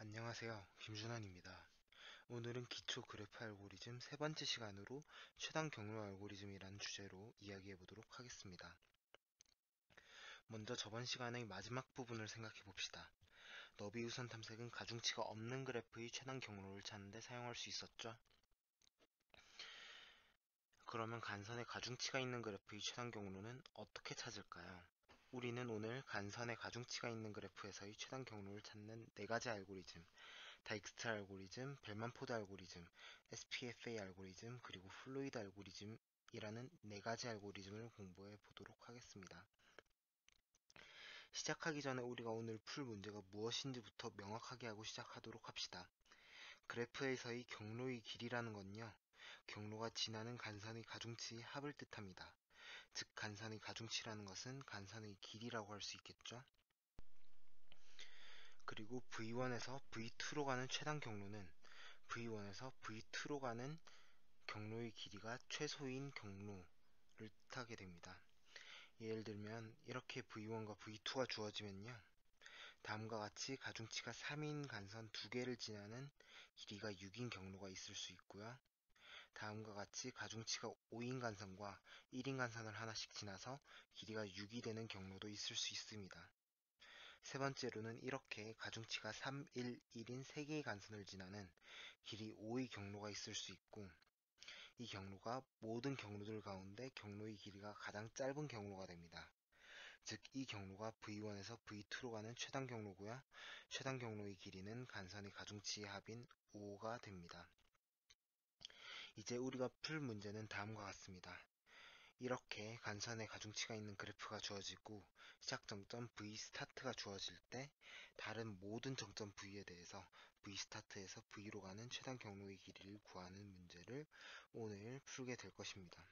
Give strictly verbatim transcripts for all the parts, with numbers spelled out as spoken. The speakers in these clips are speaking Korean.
안녕하세요. 김준환입니다. 오늘은 기초 그래프 알고리즘 세 번째 시간으로 최단 경로 알고리즘이라는 주제로 이야기해 보도록 하겠습니다. 먼저 저번 시간의 마지막 부분을 생각해 봅시다. 너비 우선 탐색은 가중치가 없는 그래프의 최단 경로를 찾는 데 사용할 수 있었죠? 그러면 간선에 가중치가 있는 그래프의 최단 경로는 어떻게 찾을까요? 우리는 오늘 간선에 가중치가 있는 그래프에서의 최단 경로를 찾는 네 가지 알고리즘, 다익스트라 알고리즘, 벨만포드 알고리즘, 에스피에프에이 알고리즘, 그리고 플로이드 알고리즘이라는 네 가지 알고리즘을 공부해 보도록 하겠습니다. 시작하기 전에 우리가 오늘 풀 문제가 무엇인지부터 명확하게 하고 시작하도록 합시다. 그래프에서의 경로의 길이라는 건요, 경로가 지나는 간선의 가중치의 합을 뜻합니다. 즉 간선의 가중치라는 것은 간선의 길이라고 할 수 있겠죠. 그리고 브이 원에서 브이 투로 가는 최단 경로는 브이 원에서 브이 투로 가는 경로의 길이가 최소인 경로를 뜻하게 됩니다. 예를 들면 이렇게 브이 원과 브이 투가 주어지면요, 다음과 같이 가중치가 삼인 간선 두 개를 지나는 길이가 육인 경로가 있을 수 있고요, 다음과 같이 가중치가 오인 간선과 일인 간선을 하나씩 지나서 길이가 육이 되는 경로도 있을 수 있습니다. 세 번째로는 이렇게 가중치가 삼, 일, 일인 세 개의 간선을 지나는 길이 오의 경로가 있을 수 있고, 이 경로가 모든 경로들 가운데 경로의 길이가 가장 짧은 경로가 됩니다. 즉 이 경로가 브이 원에서 브이 투로 가는 최단 경로고요, 최단 경로의 길이는 간선의 가중치의 합인 오가 됩니다. 이제 우리가 풀 문제는 다음과 같습니다. 이렇게 간선의 가중치가 있는 그래프가 주어지고 시작 정점 V 스타트가 주어질 때 다른 모든 정점 V에 대해서 V 스타트에서 V로 가는 최단 경로의 길이를 구하는 문제를 오늘 풀게 될 것입니다.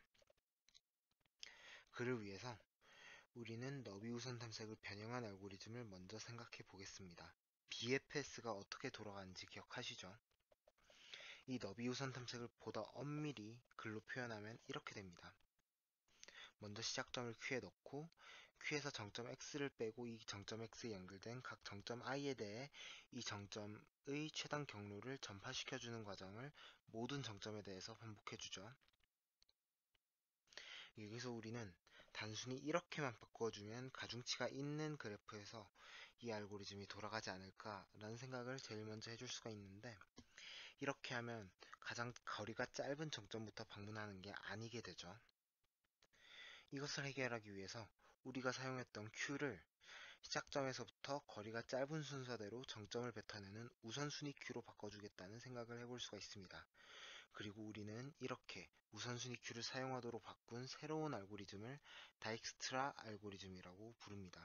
그를 위해서 우리는 너비 우선 탐색을 변형한 알고리즘을 먼저 생각해 보겠습니다. 비에프에스가 어떻게 돌아가는지 기억하시죠? 이 너비 우선 탐색을 보다 엄밀히 글로 표현하면 이렇게 됩니다. 먼저 시작점을 Q에 넣고 Q에서 정점 X를 빼고 이 정점 X에 연결된 각 정점 I에 대해 이 정점의 최단 경로를 전파시켜주는 과정을 모든 정점에 대해서 반복해주죠. 여기서 우리는 단순히 이렇게만 바꿔주면 가중치가 있는 그래프에서 이 알고리즘이 돌아가지 않을까라는 생각을 제일 먼저 해줄 수가 있는데, 이렇게 하면 가장 거리가 짧은 정점부터 방문하는 게 아니게 되죠. 이것을 해결하기 위해서 우리가 사용했던 Q를 시작점에서부터 거리가 짧은 순서대로 정점을 뱉어내는 우선순위 Q로 바꿔주겠다는 생각을 해볼 수가 있습니다. 그리고 우리는 이렇게 우선순위 Q를 사용하도록 바꾼 새로운 알고리즘을 다익스트라 알고리즘이라고 부릅니다.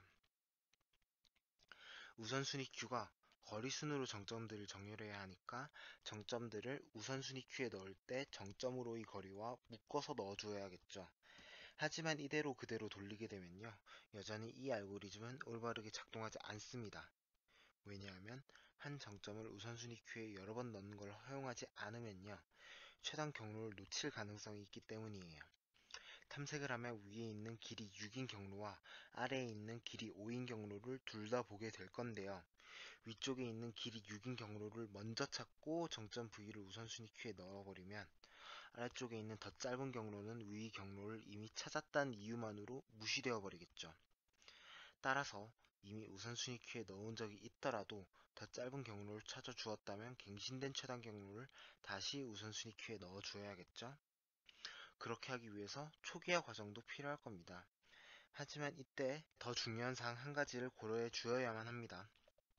우선순위 Q가 거리순으로 정점들을 정렬해야 하니까 정점들을 우선순위 Q에 넣을 때 정점으로의 거리와 묶어서 넣어줘야겠죠. 하지만 이대로 그대로 돌리게 되면요, 여전히 이 알고리즘은 올바르게 작동하지 않습니다. 왜냐하면 한 정점을 우선순위 Q에 여러 번 넣는 걸 허용하지 않으면요, 최단 경로를 놓칠 가능성이 있기 때문이에요. 탐색을 하면 위에 있는 길이 육인 경로와 아래에 있는 길이 오인 경로를 둘 다 보게 될 건데요, 위쪽에 있는 길이 육인 경로를 먼저 찾고 정점 V를 우선순위 Q에 넣어버리면 아래쪽에 있는 더 짧은 경로는 위 경로를 이미 찾았다는 이유만으로 무시되어 버리겠죠. 따라서 이미 우선순위 Q에 넣은 적이 있더라도 더 짧은 경로를 찾아 주었다면 갱신된 최단 경로를 다시 우선순위 Q에 넣어 줘야겠죠. 그렇게 하기 위해서 초기화 과정도 필요할 겁니다. 하지만 이때 더 중요한 사항 한 가지를 고려해 주어야만 합니다.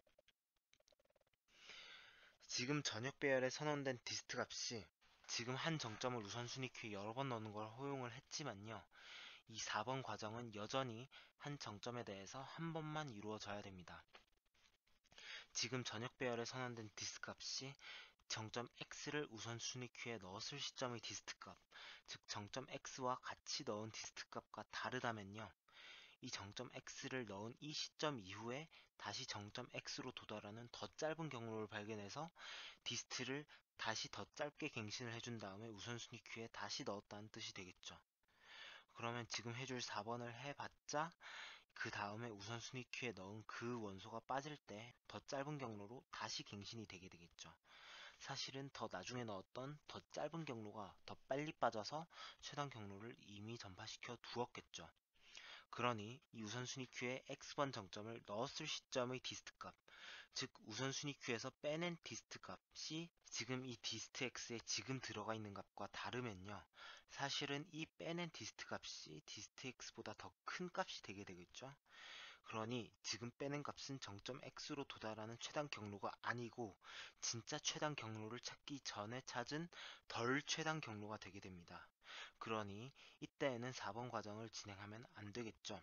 지금 전역 배열에 선언된 디스트 값이 지금 한 정점을 우선순위 Q에 여러 번 넣는 걸 허용을 했지만요, 이 사 번 과정은 여전히 한 정점에 대해서 한 번만 이루어져야 됩니다. 지금 전역 배열에 선언된 디스트 값이 정점 X를 우선순위 Q에 넣었을 시점의 디스트 값, 즉 정점 X와 같이 넣은 디스트 값과 다르다면요, 이 정점 X를 넣은 이 시점 이후에 다시 정점 X로 도달하는 더 짧은 경로를 발견해서 디스트를 다시 더 짧게 갱신을 해준 다음에 우선순위 Q에 다시 넣었다는 뜻이 되겠죠. 그러면 지금 해줄 사 번을 해봤자 그 다음에 우선순위 큐에 넣은 그 원소가 빠질 때 더 짧은 경로로 다시 갱신이 되게 되겠죠. 사실은 더 나중에 넣었던 더 짧은 경로가 더 빨리 빠져서 최단 경로를 이미 전파시켜 두었겠죠. 그러니 이 우선순위 큐에 엑스 번 정점을 넣었을 시점의 디스트 값, 즉 우선순위 큐에서 빼낸 디스트 값이 지금 이 디스트 x에 지금 들어가 있는 값과 다르면요, 사실은 이 빼낸 디스트 값이 디스트 x보다 더 큰 값이 되게 되겠죠. 그러니 지금 빼낸 값은 정점 x로 도달하는 최단 경로가 아니고 진짜 최단 경로를 찾기 전에 찾은 덜 최단 경로가 되게 됩니다. 그러니 이때에는 사 번 과정을 진행하면 안 되겠죠.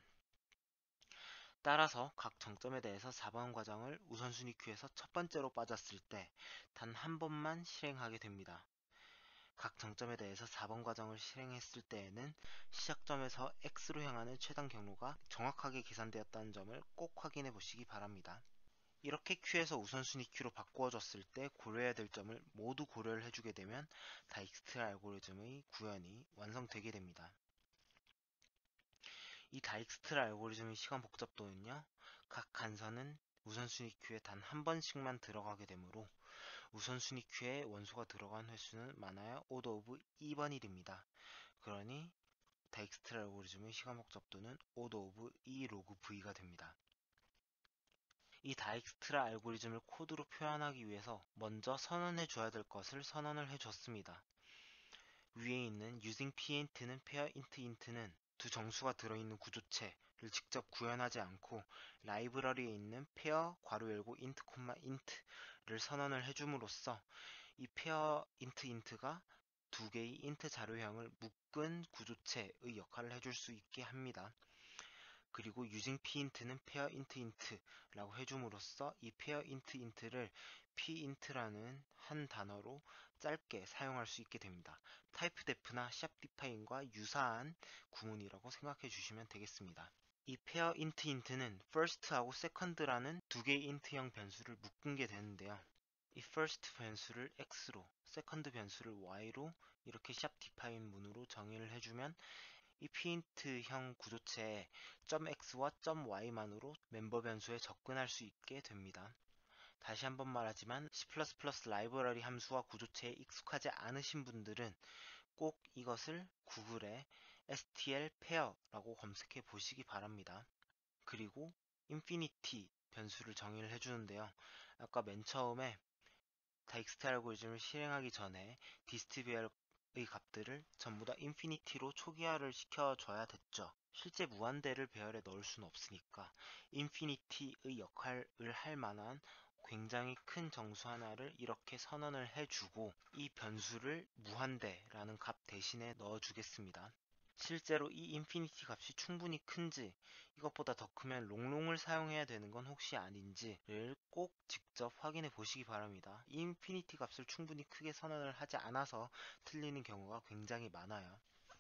따라서 각 정점에 대해서 사 번 과정을 우선순위 큐에서 첫 번째로 빠졌을 때 단 한 번만 실행하게 됩니다. 각 정점에 대해서 사 번 과정을 실행했을 때에는 시작점에서 x로 향하는 최단 경로가 정확하게 계산되었다는 점을 꼭 확인해 보시기 바랍니다. 이렇게 큐에서 우선순위 큐로 바꾸어졌을 때 고려해야 될 점을 모두 고려를 해주게 되면 다익스트라 알고리즘의 구현이 완성되게 됩니다. 이 다익스트라 알고리즘의 시간 복잡도는요, 각 간선은 우선순위 큐에 단 한 번씩만 들어가게 되므로 우선순위 큐에 원소가 들어간 횟수는 많아야 오더 오브 이 번이 됩니다. 그러니 다익스트라 알고리즘의 시간 복잡도는 오더 오브 이 로그 v가 됩니다. 이 다익스트라 알고리즘을 코드로 표현하기 위해서 먼저 선언해 줘야 될 것을 선언을 해 줬습니다. 위에 있는 using pint는 pair int int는 두 정수가 들어있는 구조체를 직접 구현하지 않고 라이브러리에 있는 pair 괄호 열고 int, int를 선언을 해줌으로써 이 pair int int가 두 개의 int 자료형을 묶은 구조체의 역할을 해줄 수 있게 합니다. 그리고 using pint는 pair int int라고 해줌으로써 이 pair int int를 pint라는 한 단어로 짧게 사용할 수 있게 됩니다. typedef나 sharpdefine과 유사한 구문이라고 생각해 주시면 되겠습니다. 이 pair int int는 first하고 second라는 두 개의 int형 변수를 묶은 게 되는데요. 이 first 변수를 x로, second 변수를 y로 이렇게 sharpdefine 문으로 정의를 해주면 이 pint형 구조체에 .x와 .y만으로 멤버 변수에 접근할 수 있게 됩니다. 다시 한번 말하지만 씨 플러스 플러스 라이브러리 함수와 구조체에 익숙하지 않으신 분들은 꼭 이것을 구글에 에스티엘 페어라고 검색해 보시기 바랍니다. 그리고 infinity 변수를 정의를 해주는데요. 아까 맨 처음에 다익스트 알고리즘을 실행하기 전에 디스트비얼의 값들을 전부 다 인피니티로 초기화를 시켜줘야 됐죠. 실제 무한대를 배열에 넣을 수는 없으니까 인피니티의 역할을 할 만한 굉장히 큰 정수 하나를 이렇게 선언을 해주고 이 변수를 무한대라는 값 대신에 넣어주겠습니다. 실제로 이 인피니티 값이 충분히 큰지, 이것보다 더 크면 롱롱을 사용해야 되는 건 혹시 아닌지를 꼭 직접 확인해 보시기 바랍니다. 이 인피니티 값을 충분히 크게 선언을 하지 않아서 틀리는 경우가 굉장히 많아요.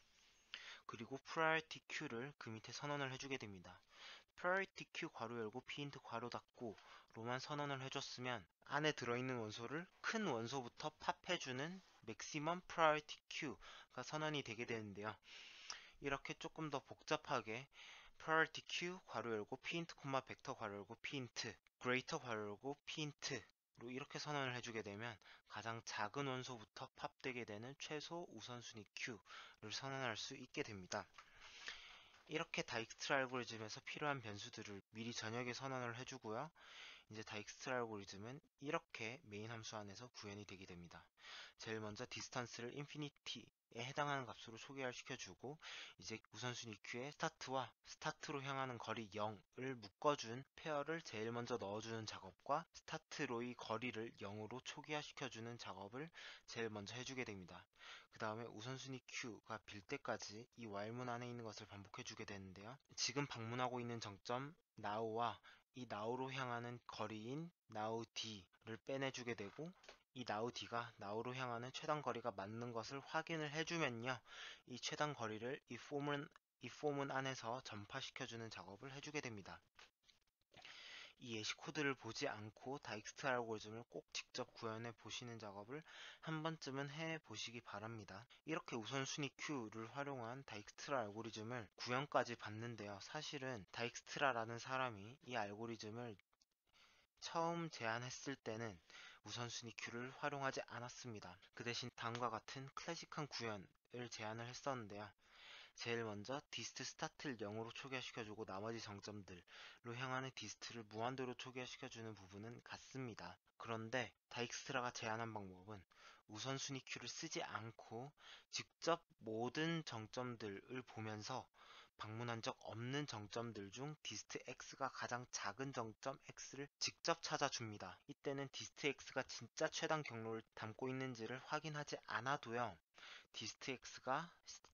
그리고 priority queu를 그 밑에 선언을 해주게 됩니다. priority queue 괄호 열고 pint 괄호 닫고 로만 선언을 해줬으면 안에 들어있는 원소를 큰 원소부터 팝해주는 maximum priority queu가 선언이 되게 되는데요. 이렇게 조금 더 복잡하게 priority queue 괄호 열고 pint, 벡터 괄호 열고 pint, greater 괄호 열고 pint로 이렇게 선언을 해주게 되면 가장 작은 원소부터 팝되게 되는 최소 우선순위 queu를 선언할 수 있게 됩니다. 이렇게 다익스트라 알고리즘에서 필요한 변수들을 미리 저녁에 선언을 해주고요. 이제 다익스트라 알고리즘은 이렇게 메인 함수 안에서 구현이 되게 됩니다. 제일 먼저 디스턴스를 인피니티에 해당하는 값으로 초기화를 시켜주고 이제 우선순위 큐에 스타트와 스타트로 향하는 거리 영을 묶어준 페어를 제일 먼저 넣어주는 작업과 스타트로의 거리를 영으로 초기화 시켜주는 작업을 제일 먼저 해주게 됩니다. 그 다음에 우선순위 Q가 빌 때까지 이 while문 안에 있는 것을 반복해주게 되는데요. 지금 방문하고 있는 정점 now와 이 now로 향하는 거리인 nowd를 빼내주게 되고 이 nowd가 now로 향하는 최단 거리가 맞는 것을 확인을 해주면요. 이 최단 거리를 이 폼은, 이 폼은 안에서 전파시켜주는 작업을 해주게 됩니다. 이 예시 코드를 보지 않고 다익스트라 알고리즘을 꼭 직접 구현해 보시는 작업을 한 번쯤은 해 보시기 바랍니다. 이렇게 우선순위 Q를 활용한 다익스트라 알고리즘을 구현까지 봤는데요. 사실은 다익스트라라는 사람이 이 알고리즘을 처음 제안했을 때는 우선순위 Q를 활용하지 않았습니다. 그 대신 다음과 같은 클래식한 구현을 제안을 했었는데요. 제일 먼저 디스트 스타트를 영으로 초기화시켜주고 나머지 정점들로 향하는 디스트를 무한대로 초기화시켜주는 부분은 같습니다. 그런데 다익스트라가 제안한 방법은 우선순위 큐를 쓰지 않고 직접 모든 정점들을 보면서 방문한 적 없는 정점들 중 디스트 X가 가장 작은 정점 X를 직접 찾아줍니다. 이때는 디스트 X가 진짜 최단 경로를 담고 있는지를 확인하지 않아도요. 디스트 X가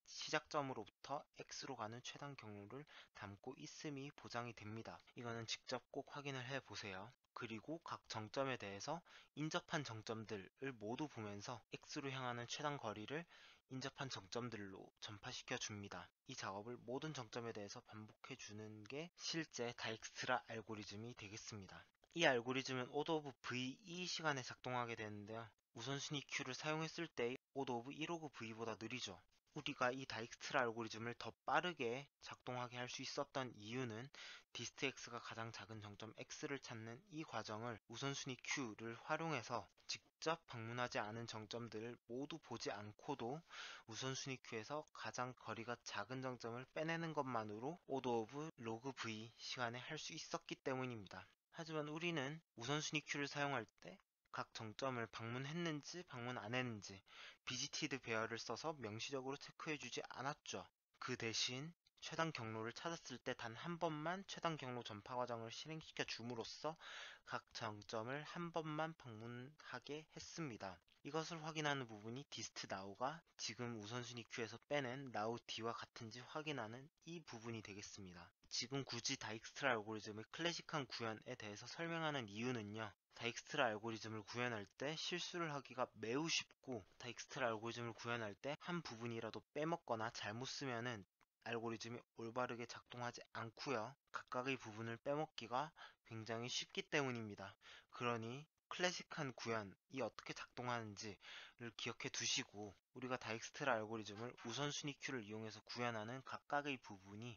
시작점으로부터 X로 가는 최단 경로를 담고 있음이 보장이 됩니다. 이거는 직접 꼭 확인을 해 보세요. 그리고 각 정점에 대해서 인접한 정점들을 모두 보면서 X로 향하는 최단 거리를 인접한 정점들로 전파시켜 줍니다. 이 작업을 모든 정점에 대해서 반복해 주는 게 실제 다익스트라 알고리즘이 되겠습니다. 이 알고리즘은 오더 오브 브이 시간에 작동하게 되는데요. 우선순위 Q를 사용했을 때의 오더 오브 일 오브 V보다 느리죠. 우리가 이 다익스트라 알고리즘을 더 빠르게 작동하게 할 수 있었던 이유는 디스트 X가 가장 작은 정점 X를 찾는 이 과정을 우선순위 Q를 활용해서 직접 방문하지 않은 정점들을 모두 보지 않고도 우선순위 Q에서 가장 거리가 작은 정점을 빼내는 것만으로 오더 오브 로그 V 시간에 할 수 있었기 때문입니다. 하지만 우리는 우선순위 Q를 사용할 때 각 정점을 방문했는지 방문 안 했는지 비지티드 베어를 써서 명시적으로 체크해주지 않았죠. 그 대신 최단 경로를 찾았을 때 단 한 번만 최단 경로 전파 과정을 실행시켜 줌으로써 각 정점을 한 번만 방문하게 했습니다. 이것을 확인하는 부분이 디스트 now가 지금 우선순위 큐에서 빼낸 now d와 같은지 확인하는 이 부분이 되겠습니다. 지금 굳이 다익스트라 알고리즘의 클래식한 구현에 대해서 설명하는 이유는요. 다익스트라 알고리즘을 구현할 때 실수를 하기가 매우 쉽고 다익스트라 알고리즘을 구현할 때 한 부분이라도 빼먹거나 잘못 쓰면은 알고리즘이 올바르게 작동하지 않고요. 각각의 부분을 빼먹기가 굉장히 쉽기 때문입니다. 그러니 클래식한 구현이 어떻게 작동하는지를 기억해 두시고 우리가 다익스트라 알고리즘을 우선순위 큐를 이용해서 구현하는 각각의 부분이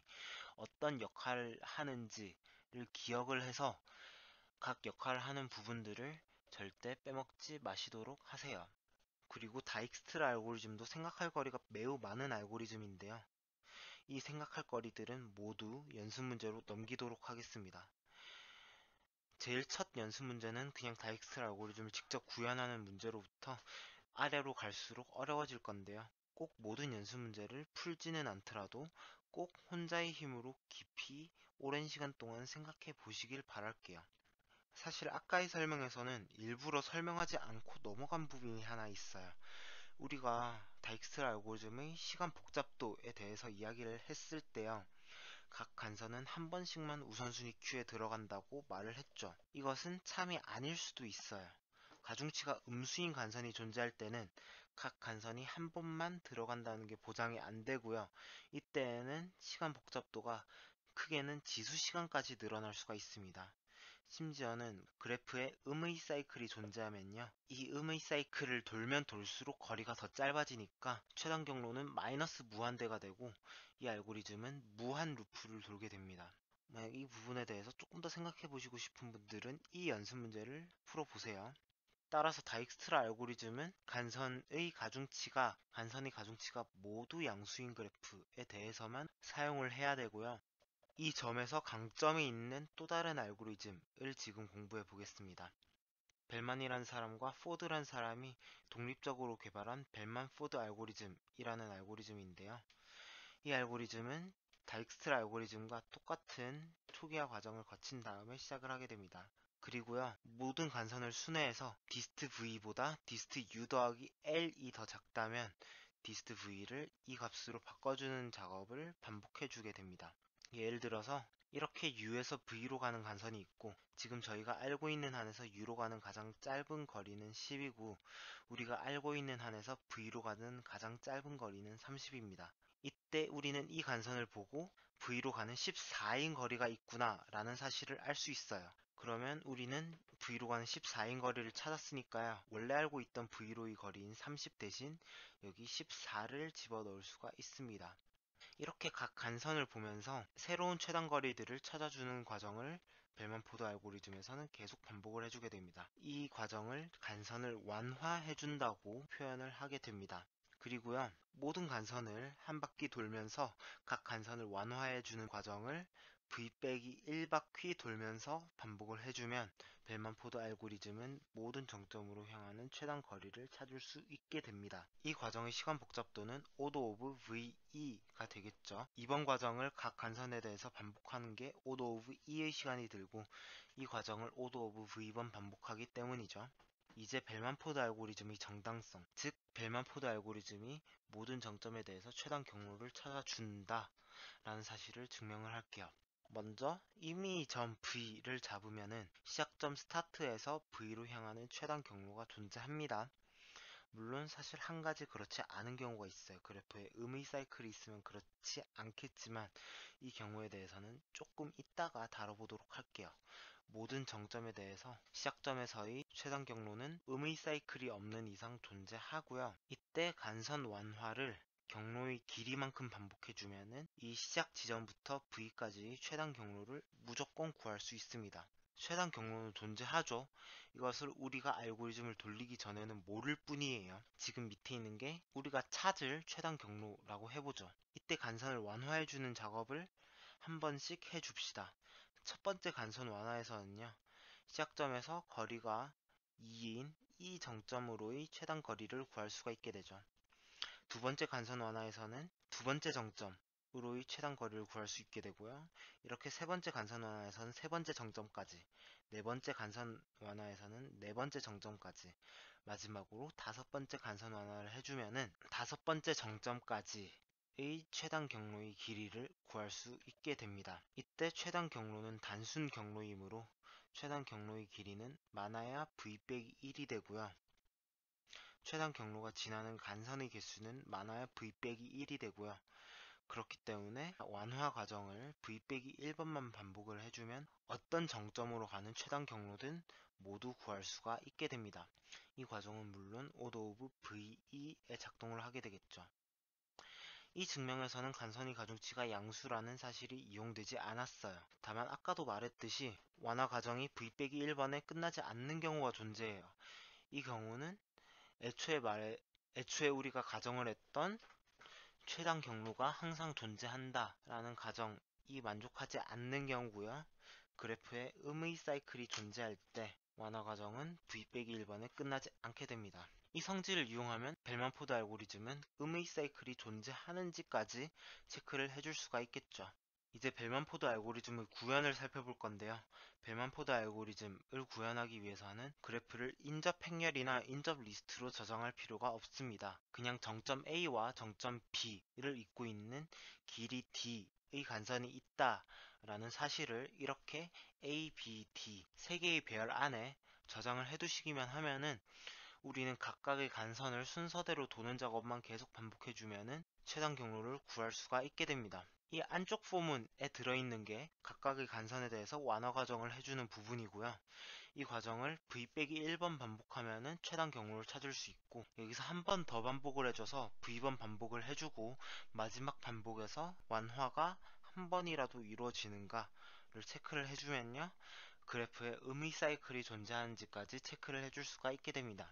어떤 역할을 하는지를 기억을 해서 각 역할을 하는 부분들을 절대 빼먹지 마시도록 하세요. 그리고 다익스트라 알고리즘도 생각할 거리가 매우 많은 알고리즘인데요. 이 생각할 거리들은 모두 연습 문제로 넘기도록 하겠습니다. 제일 첫 연습 문제는 그냥 다익스트라 알고리즘을 직접 구현하는 문제로부터 아래로 갈수록 어려워질 건데요. 꼭 모든 연습 문제를 풀지는 않더라도 꼭 혼자의 힘으로 깊이 오랜 시간 동안 생각해 보시길 바랄게요. 사실 아까의 설명에서는 일부러 설명하지 않고 넘어간 부분이 하나 있어요. 우리가 다익스트라 알고리즘의 시간 복잡도에 대해서 이야기를 했을 때요. 각 간선은 한 번씩만 우선순위 큐에 들어간다고 말을 했죠. 이것은 참이 아닐 수도 있어요. 가중치가 음수인 간선이 존재할 때는 각 간선이 한 번만 들어간다는 게 보장이 안 되고요. 이때에는 시간 복잡도가 크게는 지수 시간까지 늘어날 수가 있습니다. 심지어는 그래프에 음의 사이클이 존재하면요. 이 음의 사이클을 돌면 돌수록 거리가 더 짧아지니까 최단 경로는 마이너스 무한대가 되고 이 알고리즘은 무한 루프를 돌게 됩니다. 만약 이 부분에 대해서 조금 더 생각해 보시고 싶은 분들은 이 연습 문제를 풀어보세요. 따라서 다익스트라 알고리즘은 간선의 가중치가 간선의 가중치가 모두 양수인 그래프에 대해서만 사용을 해야 되고요. 이 점에서 강점이 있는 또 다른 알고리즘을 지금 공부해 보겠습니다. 벨만이라는 사람과 포드라는 사람이 독립적으로 개발한 벨만 포드 알고리즘이라는 알고리즘인데요. 이 알고리즘은 다익스트라 알고리즘과 똑같은 초기화 과정을 거친 다음에 시작을 하게 됩니다. 그리고요, 모든 간선을 순회해서 디스트 V보다 디스트 U 더하기 L이 더 작다면 디스트 V를 이 값으로 바꿔주는 작업을 반복해 주게 됩니다. 예를 들어서 이렇게 U에서 V로 가는 간선이 있고 지금 저희가 알고 있는 한에서 U로 가는 가장 짧은 거리는 십이고 우리가 알고 있는 한에서 V로 가는 가장 짧은 거리는 삼십입니다. 이때 우리는 이 간선을 보고 V로 가는 십사인 거리가 있구나 라는 사실을 알 수 있어요. 그러면 우리는 V로 가는 십사인 거리를 찾았으니까요. 원래 알고 있던 V로의 거리인 삼십 대신 여기 십사를 집어넣을 수가 있습니다. 이렇게 각 간선을 보면서 새로운 최단 거리들을 찾아주는 과정을 벨만 포드 알고리즘에서는 계속 반복을 해주게 됩니다. 이 과정을 간선을 완화해준다고 표현을 하게 됩니다. 그리고요, 모든 간선을 한 바퀴 돌면서 각 간선을 완화해주는 과정을 V 빼기 일 바퀴 돌면서 반복을 해주면 벨만 포드 알고리즘은 모든 정점으로 향하는 최단 거리를 찾을 수 있게 됩니다. 이 과정의 시간 복잡도는 오더 오브 브이이가 되겠죠. 이번 과정을 각 간선에 대해서 반복하는 게 오더 오브 이의 시간이 들고 이 과정을 오더 오브 브이번 반복하기 때문이죠. 이제 벨만 포드 알고리즘의 정당성, 즉 벨만 포드 알고리즘이 모든 정점에 대해서 최단 경로를 찾아준다 라는 사실을 증명을 할게요. 먼저 이미 이 점 V를 잡으면은 시작점 스타트에서 V로 향하는 최단 경로가 존재합니다. 물론 사실 한 가지 그렇지 않은 경우가 있어요. 그래프에 음의 사이클이 있으면 그렇지 않겠지만 이 경우에 대해서는 조금 이따가 다뤄보도록 할게요. 모든 정점에 대해서 시작점에서의 최단 경로는 음의 사이클이 없는 이상 존재하고요. 이때 간선 완화를 경로의 길이만큼 반복해주면은 이 시작 지점부터 V까지의 최단 경로를 무조건 구할 수 있습니다. 최단 경로는 존재하죠. 이것을 우리가 알고리즘을 돌리기 전에는 모를 뿐이에요. 지금 밑에 있는 게 우리가 찾을 최단 경로라고 해보죠. 이때 간선을 완화해주는 작업을 한 번씩 해줍시다. 첫 번째 간선 완화에서는요, 시작점에서 거리가 이인 이 정점으로의 최단 거리를 구할 수가 있게 되죠. 두 번째 간선 완화에서는 두 번째 정점으로의 최단 거리를 구할 수 있게 되고요. 이렇게 세 번째 간선 완화에서는 세 번째 정점까지, 네 번째 간선 완화에서는 네 번째 정점까지, 마지막으로 다섯 번째 간선 완화를 해주면은 다섯 번째 정점까지 의 최단 경로의 길이를 구할 수 있게 됩니다. 이때 최단 경로는 단순 경로이므로 최단 경로의 길이는 많아야 V 빼기 일이 되고요. 최단 경로가 지나는 간선의 개수는 많아야 V 빼기 일이 되고요. 그렇기 때문에 완화 과정을 V 빼기 일 번만 반복을 해주면 어떤 정점으로 가는 최단 경로든 모두 구할 수가 있게 됩니다. 이 과정은 물론 오더 오브 브이이에 작동을 하게 되겠죠. 이 증명에서는 간선의 가중치가 양수라는 사실이 이용되지 않았어요. 다만 아까도 말했듯이 완화 과정이 V 빼기 일 번에 끝나지 않는 경우가 존재해요. 이 경우는 애초에 말해 애초에 우리가 가정을 했던 최단 경로가 항상 존재한다 라는 가정이 만족하지 않는 경우고요. 그래프에 음의 사이클이 존재할 때 완화 과정은 V 빼기 일 번에 끝나지 않게 됩니다. 이 성질을 이용하면 벨만 포드 알고리즘은 음의 사이클이 존재하는지까지 체크를 해줄 수가 있겠죠. 이제 벨만 포드 알고리즘의 구현을 살펴볼 건데요. 벨만 포드 알고리즘을 구현하기 위해서는 그래프를 인접 행렬이나 인접 리스트로 저장할 필요가 없습니다. 그냥 정점 A와 정점 B를 잇고 있는 길이 D의 간선이 있다 라는 사실을 이렇게 A, B, D 세 개의 배열 안에 저장을 해두시기만 하면은 우리는 각각의 간선을 순서대로 도는 작업만 계속 반복해주면은 최단 경로를 구할 수가 있게 됩니다. 이 안쪽 포문에 들어있는 게 각각의 간선에 대해서 완화 과정을 해주는 부분이고요. 이 과정을 V 빼기 일 번 반복하면은 최단 경로를 찾을 수 있고, 여기서 한 번 더 반복을 해줘서 V번 반복을 해주고 마지막 반복에서 완화가 한 번이라도 이루어지는가를 체크를 해주면요, 그래프에 음의 사이클이 존재하는지까지 체크를 해줄 수가 있게 됩니다.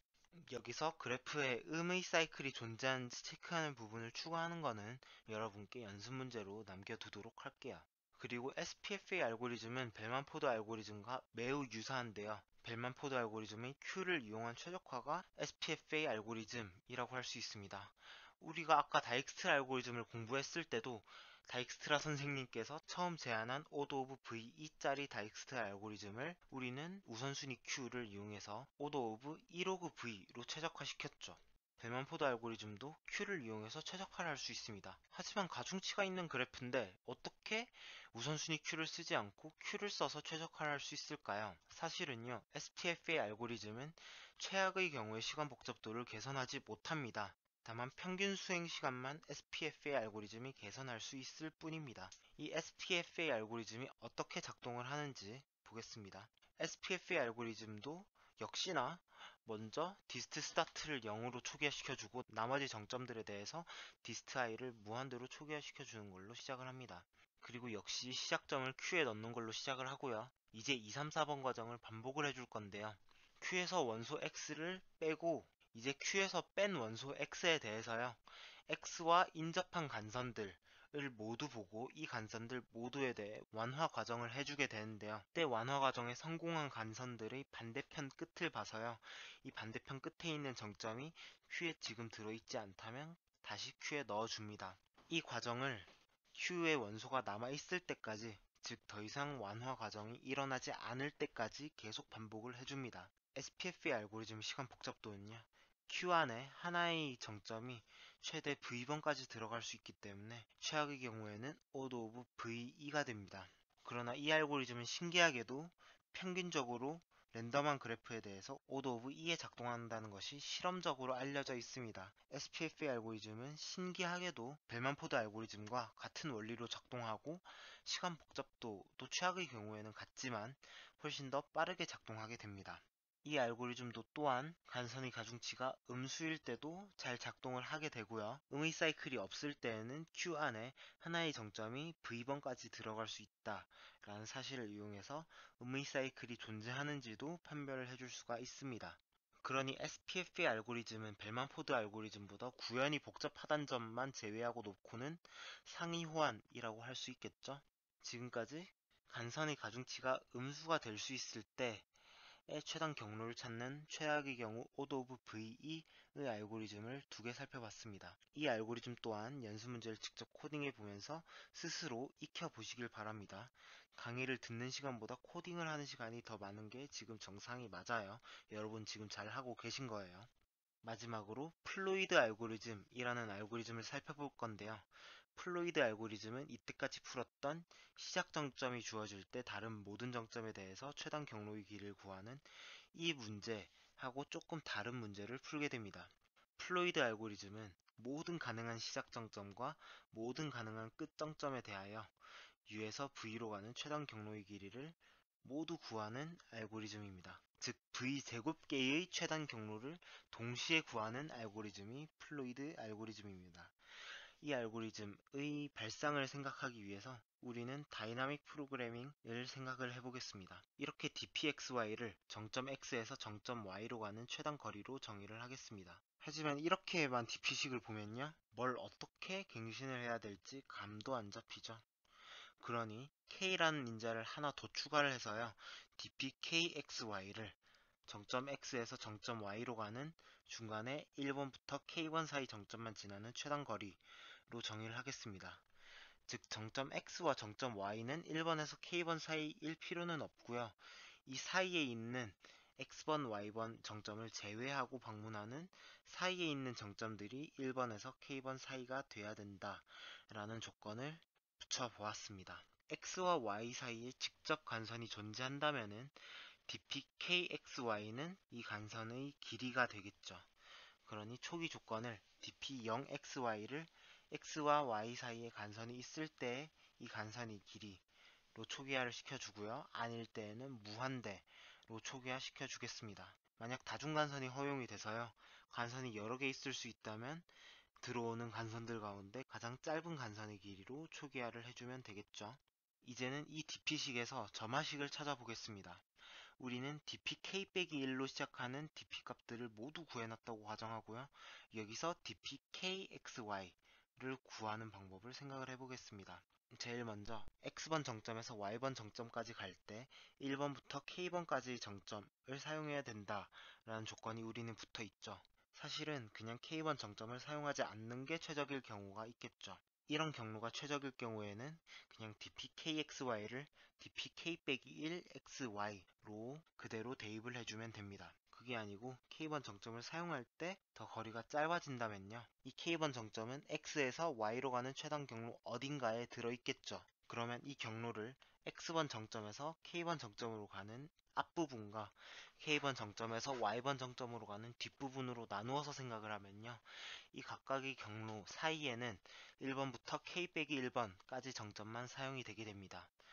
여기서 그래프에 음의 사이클이 존재하는지 체크하는 부분을 추가하는 것은 여러분께 연습 문제로 남겨두도록 할게요. 그리고 에스피에프에이 알고리즘은 벨만 포드 알고리즘과 매우 유사한데요. 벨만 포드 알고리즘의 Q를 이용한 최적화가 에스피에프에이 알고리즘이라고 할 수 있습니다. 우리가 아까 다익스트라 알고리즘을 공부했을 때도 다익스트라 선생님께서 처음 제안한 오더 오브 브이이짜리 다익스트라 알고리즘을 우리는 우선순위 Q를 이용해서 오더 오브 일 로그 V로 최적화시켰죠. 벨만 포드 알고리즘도 Q를 이용해서 최적화를 할 수 있습니다. 하지만 가중치가 있는 그래프인데 어떻게 우선순위 Q를 쓰지 않고 Q를 써서 최적화를 할 수 있을까요? 사실은요, 에스피에프에이 알고리즘은 최악의 경우의 시간 복잡도를 개선하지 못합니다. 다만 평균 수행 시간만 에스피에프에이 알고리즘이 개선할 수 있을 뿐입니다. 이 에스피에프에이 알고리즘이 어떻게 작동을 하는지 보겠습니다. 에스피에프의 알고리즘도 역시나 먼저 디스트 스타트를 영으로 초기화시켜주고 나머지 정점들에 대해서 디스트 i를 무한대로 초기화시켜주는 걸로 시작을 합니다. 그리고 역시 시작점을 Q에 넣는 걸로 시작을 하고요. 이제 이, 삼, 사 번 과정을 반복을 해줄 건데요. Q에서 원소 X를 빼고 이제 Q에서 뺀 원소 X에 대해서요. X와 인접한 간선들을 모두 보고 이 간선들 모두에 대해 완화 과정을 해주게 되는데요. 이때 완화 과정에 성공한 간선들의 반대편 끝을 봐서요. 이 반대편 끝에 있는 정점이 Q에 지금 들어있지 않다면 다시 Q에 넣어줍니다. 이 과정을 Q의 원소가 남아있을 때까지, 즉 더 이상 완화 과정이 일어나지 않을 때까지 계속 반복을 해줍니다. 에스피에프의 알고리즘 시간 복잡도는요. Q 안에 하나의 정점이 최대 브이번까지 들어갈 수 있기 때문에 최악의 경우에는 오드 오브 브이이가 됩니다. 그러나 이 알고리즘은 신기하게도 평균적으로 랜덤한 그래프에 대해서 오드 오브 이에 작동한다는 것이 실험적으로 알려져 있습니다. 에스피에프의 알고리즘은 신기하게도 벨만포드 알고리즘과 같은 원리로 작동하고 시간 복잡도도 최악의 경우에는 같지만 훨씬 더 빠르게 작동하게 됩니다. 이 알고리즘도 또한 간선의 가중치가 음수일 때도 잘 작동을 하게 되고요. 음의 사이클이 없을 때에는 Q 안에 하나의 정점이 브이번까지 들어갈 수 있다 라는 사실을 이용해서 음의 사이클이 존재하는지도 판별을 해줄 수가 있습니다. 그러니 에스피에프의 알고리즘은 벨만포드 알고리즘보다 구현이 복잡하다는 점만 제외하고 놓고는 상위 호환이라고 할 수 있겠죠. 지금까지 간선의 가중치가 음수가 될 수 있을 때 의 최단 경로를 찾는 최악의 경우 오드 오브 브이이의 알고리즘을 두 개 살펴봤습니다. 이 알고리즘 또한 연수 문제를 직접 코딩해 보면서 스스로 익혀 보시길 바랍니다. 강의를 듣는 시간보다 코딩을 하는 시간이 더 많은 게 지금 정상이 맞아요. 여러분 지금 잘 하고 계신 거예요. 마지막으로 플로이드 알고리즘이라는 알고리즘을 살펴볼 건데요. 플로이드 알고리즘은 이때까지 풀었던 시작 정점이 주어질 때 다른 모든 정점에 대해서 최단 경로의 길이를 구하는 이 문제하고 조금 다른 문제를 풀게 됩니다. 플로이드 알고리즘은 모든 가능한 시작 정점과 모든 가능한 끝 정점에 대하여 U에서 V로 가는 최단 경로의 길이를 모두 구하는 알고리즘입니다. 즉 V제곱계의 최단 경로를 동시에 구하는 알고리즘이 플로이드 알고리즘입니다. 이 알고리즘의 발상을 생각하기 위해서 우리는 다이나믹 프로그래밍을 생각을 해보겠습니다. 이렇게 디피엑스와이를 정점 X에서 정점 Y로 가는 최단 거리로 정의를 하겠습니다. 하지만 이렇게만 디피식을 보면요. 뭘 어떻게 갱신을 해야 될지 감도 안 잡히죠. 그러니 K라는 인자를 하나 더 추가를 해서요. 디피케이엑스와이를 정점 X에서 정점 Y로 가는 중간에 일 번부터 케이 원 사이 정점만 지나는 최단 거리로 정의를 하겠습니다. 즉 정점 X와 정점 Y는 일 번에서 케이 번 사이일 필요는 없고요. 이 사이에 있는 엑스 번, 와이 번 정점을 제외하고 방문하는 사이에 있는 정점들이 일 번에서 케이 번 사이가 돼야 된다 라는 조건을 붙여보았습니다. X와 Y 사이에 직접 간선이 존재한다면은 디피케이엑스와이는 이 간선의 길이가 되겠죠. 그러니 초기 조건을 디피 영 엑스 와이를 X와 Y 사이에 간선이 있을 때 이 간선의 길이로 초기화를 시켜주고요. 아닐 때에는 무한대로 초기화 시켜주겠습니다. 만약 다중간선이 허용이 돼서요. 간선이 여러 개 있을 수 있다면 들어오는 간선들 가운데 가장 짧은 간선의 길이로 초기화를 해주면 되겠죠. 이제는 이 디피식에서 점화식을 찾아보겠습니다. 우리는 디피케이 빼기 일로 시작하는 디피 값들을 모두 구해놨다고 가정하고요. 여기서 디피케이엑스와이를 구하는 방법을 생각을 해보겠습니다. 제일 먼저 X번 정점에서 Y번 정점까지 갈 때 일 번부터 케이 번까지의 정점을 사용해야 된다 라는 조건이 우리는 붙어 있죠. 사실은 그냥 케이 번 정점을 사용하지 않는 게 최적일 경우가 있겠죠. 이런 경로가 최적일 경우에는 그냥 디피케이엑스와이를 디피케이 빼기 일 엑스와이로 그대로 대입을 해주면 됩니다. 그게 아니고 케이 번 정점을 사용할 때 더 거리가 짧아진다면요. 이 케이 번 정점은 X에서 Y로 가는 최단 경로 어딘가에 들어있겠죠. 그러면 이 경로를 엑스 번 정점에서 케이 번 정점으로 가는 앞부분과 케이 번 정점에서 와이 번 정점으로 가는 뒷부분으로 나누어서 생각을 하면요. 이 각각의 경로 사이에는 일 번부터 K 빼기 일 번까지 정점만 사용이 되게 됩니다.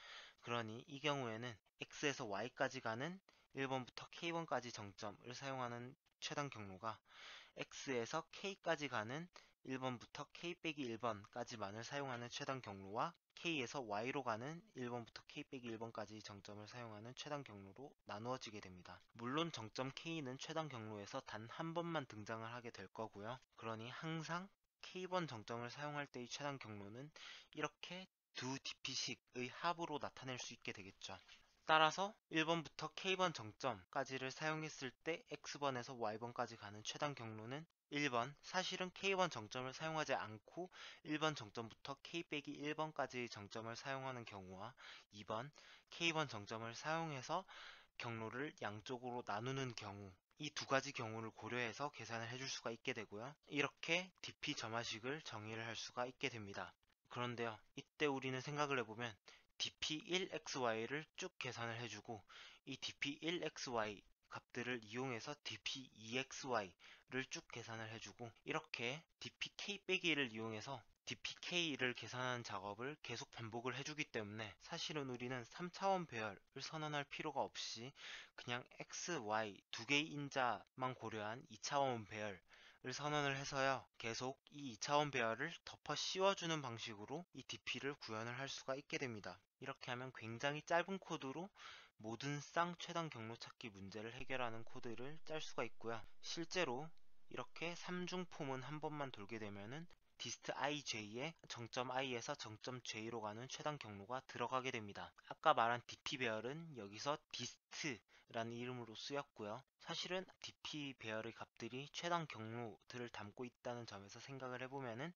그러니 이 경우에는 X에서 Y까지 가는 일 번부터 케이 번까지 정점을 사용하는 최단 경로가 X에서 K까지 가는 일 번부터 케이 일 번까지만을 사용하는 최단 경로와 K에서 Y로 가는 일 번부터 케이 일 번까지 정점을 사용하는 최단 경로로 나누어지게 됩니다. 물론 정점 K는 최단 경로에서 단 한 번만 등장을 하게 될 거고요. 그러니 항상 케이 번 정점을 사용할 때의 최단 경로는 이렇게 두 디피식의 합으로 나타낼 수 있게 되겠죠. 따라서 일 번부터 케이 번 정점까지를 사용했을 때 엑스 번에서 와이 번까지 가는 최단 경로는 일 번, 사실은 케이 번 정점을 사용하지 않고 일 번 정점부터 케이 일 번까지의 정점을 사용하는 경우와 이 번, 케이 번 정점을 사용해서 경로를 양쪽으로 나누는 경우, 이 두 가지 경우를 고려해서 계산을 해줄 수가 있게 되고요. 이렇게 디피 점화식을 정의를 할 수가 있게 됩니다. 그런데요, 이때 우리는 생각을 해보면 디피 일 엑스 와이를 쭉 계산을 해주고 이 디피 일 엑스 와이 값들을 이용해서 디피 이 엑스 와이를 쭉 계산을 해주고 이렇게 디피 케이 일을 이용해서 디피 케이를 계산하는 작업을 계속 반복을 해주기 때문에 사실은 우리는 삼 차원 배열을 선언할 필요가 없이 그냥 X, Y 두 개의 인자만 고려한 이 차원 배열 을 선언을 해서요. 계속 이 이 차원 배열을 덮어 씌워주는 방식으로 이 디피를 구현을 할 수가 있게 됩니다. 이렇게 하면 굉장히 짧은 코드로 모든 쌍 최단 경로 찾기 문제를 해결하는 코드를 짤 수가 있고요. 실제로 이렇게 삼중 폼은 한 번만 돌게 되면은 디스트 아이제이에 정점 I에서 정점 J로 가는 최단 경로가 들어가게 됩니다. 아까 말한 디피 배열은 여기서 디스트라는 이름으로 쓰였고요. 사실은 디피 배열의 값들이 최단 경로들을 담고 있다는 점에서 생각을 해보면은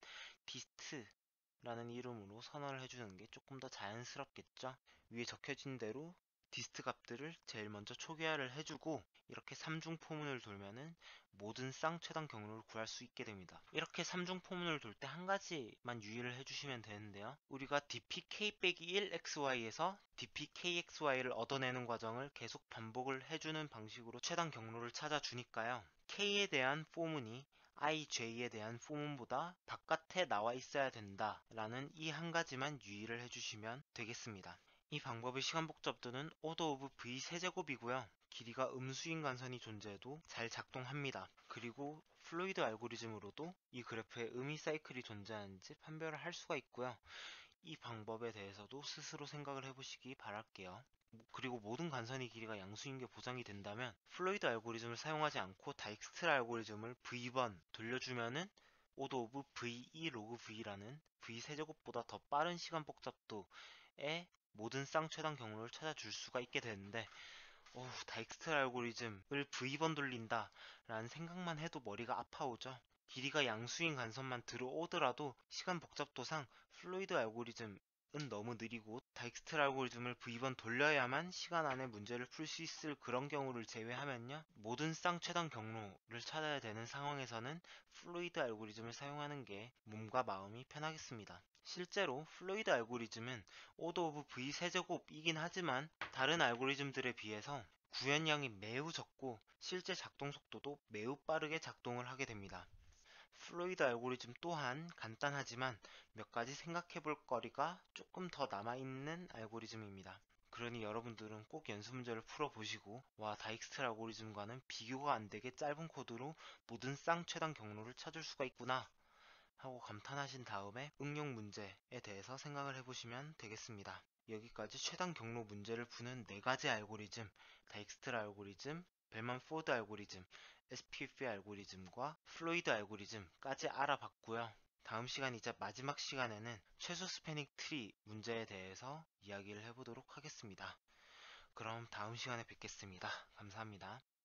디스트라는 이름으로 선언을 해주는 게 조금 더 자연스럽겠죠. 위에 적혀진 대로 디스트 값들을 제일 먼저 초기화를 해주고 이렇게 삼중 포문을 돌면은 모든 쌍 최단 경로를 구할 수 있게 됩니다. 이렇게 삼중 포문을 돌 때 한 가지만 유의를 해주시면 되는데요. 우리가 디피 케이 일 엑스 와이에서 디피 케이 엑스 와이를 얻어내는 과정을 계속 반복을 해주는 방식으로 최단 경로를 찾아주니까요. K에 대한 포문이 아이제이에 대한 포문보다 바깥에 나와 있어야 된다 라는 이 한 가지만 유의를 해주시면 되겠습니다. 이 방법의 시간 복잡도는 오더 오브 v 세제곱이고요. 길이가 음수인 간선이 존재해도 잘 작동합니다. 그리고 플루이드 알고리즘으로도 이 그래프에 음이 사이클이 존재하는지 판별을 할 수가 있고요. 이 방법에 대해서도 스스로 생각을 해보시기 바랄게요. 그리고 모든 간선의 길이가 양수인 게 보장이 된다면 플루이드 알고리즘을 사용하지 않고 다익스트라 알고리즘을 브이번 돌려주면은 오더 오브 브이 로그 V라는 V 세제곱보다 더 빠른 시간 복잡도의 모든 쌍최단 경로를 찾아줄 수가 있게 되는데 어우, 다익스트라 알고리즘을 브이번 돌린다 라는 생각만 해도 머리가 아파오죠. 길이가 양수인 간선만 들어오더라도 시간 복잡도상 플루이드 알고리즘은 너무 느리고 다익스트라 알고리즘을 브이번 돌려야만 시간 안에 문제를 풀 수 있을 그런 경우를 제외하면요. 모든 쌍최단 경로를 찾아야 되는 상황에서는 플루이드 알고리즘을 사용하는 게 몸과 마음이 편하겠습니다. 실제로 플루이드 알고리즘은 오더 오브 V 세제곱이긴 하지만 다른 알고리즘들에 비해서 구현량이 매우 적고 실제 작동 속도도 매우 빠르게 작동을 하게 됩니다. 플루이드 알고리즘 또한 간단하지만 몇 가지 생각해 볼 거리가 조금 더 남아있는 알고리즘입니다. 그러니 여러분들은 꼭 연습 문제를 풀어보시고 와, 다익스트라 알고리즘과는 비교가 안되게 짧은 코드로 모든 쌍최단 경로를 찾을 수가 있구나 하고 감탄하신 다음에 응용 문제에 대해서 생각을 해보시면 되겠습니다. 여기까지 최단 경로 문제를 푸는 네 가지 알고리즘, 다익스트라 알고리즘, 벨만 포드 알고리즘, 에스피에프 알고리즘과 플루이드 알고리즘까지 알아봤고요. 다음 시간이자 마지막 시간에는 최소 스패닝 트리 문제에 대해서 이야기를 해보도록 하겠습니다. 그럼 다음 시간에 뵙겠습니다. 감사합니다.